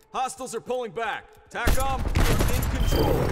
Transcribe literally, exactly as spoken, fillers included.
Hostiles are pulling back. TACOM, you're in control.